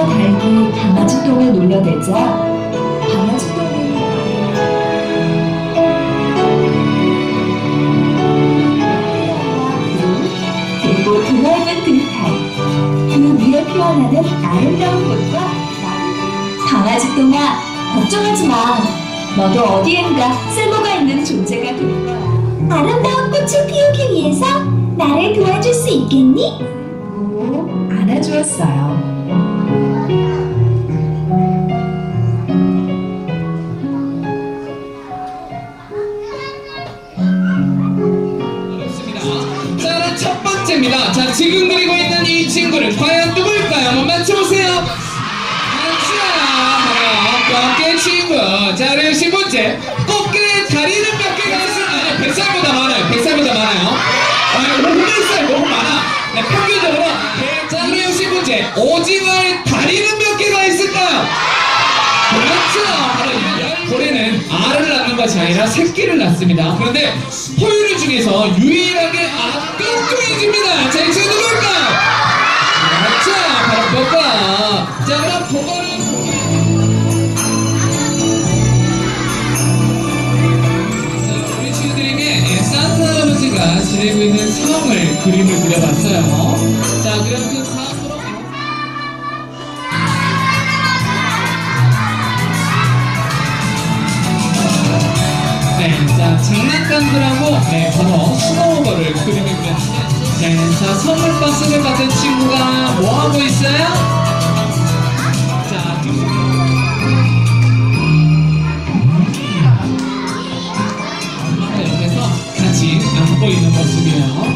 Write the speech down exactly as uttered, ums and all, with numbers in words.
닭과 닭이 강아지 똥을 놀려대자 강아지 똥은 그리고 드넓은 등탈, 그 위에 피어나는 아름다운 꽃과 나무. 강아지 똥아, 걱정하지 마. 너도 어디엔가 쓸모가 있는 존재가 될 거야. 아름다운 꽃을 피우기 위해서 나를 도와줄 수 있겠니? 오, 안아주었어요. 자, 첫 번째입니다. 자, 지금 그리고 있는 이 친구를 과연 누굴까요? 한번 맞춰보세요. 자, 바로 꽃게 친구. 자, 그리고 십 번째. 꽃게의 다리는 몇 개가 있을까요? 백 살보다 많아요. 백 살보다 많아요. 아, 오백 살 너무 많아. 네, 평균적으로. 자, 그리고 십 번째. 오징어의 다리는 몇 개가 있을까요? 그렇죠. 바로 이 고래는 알을 낳는 것이 아니라 새끼를 낳습니다. 그런데 포유류 중에서 유일하게 악격조이집니다. 자, 이 친구 누굴까요? 그렇죠. 바로 뽀까. 자, 그럼 뽀까는 우리 친구들에게 산타 할아버지가 지내고 있는 성을 그림을 그려봤어요. 자, 그럼 그 다음으로 네, 자, 장난감들하고 네, 바로 스노우볼을 그림을 그렸는데 네, 자, 선물 박스를 받은 친구가 뭐하고 있어요? 자, 엄마가 옆에서 같이 안고 있는 모습이에요.